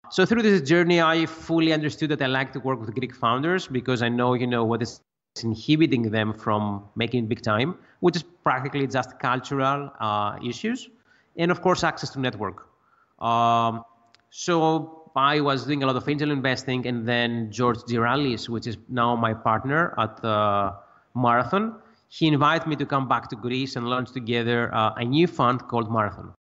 So through this journey, I fully understood that I like to work with Greek founders because I know, what is inhibiting them from making big time, which is practically just cultural issues, and of course access to network. So I was doing a lot of angel investing, and then George Giralis, which is now my partner at Marathon, he invited me to come back to Greece and launch together a new fund called Marathon.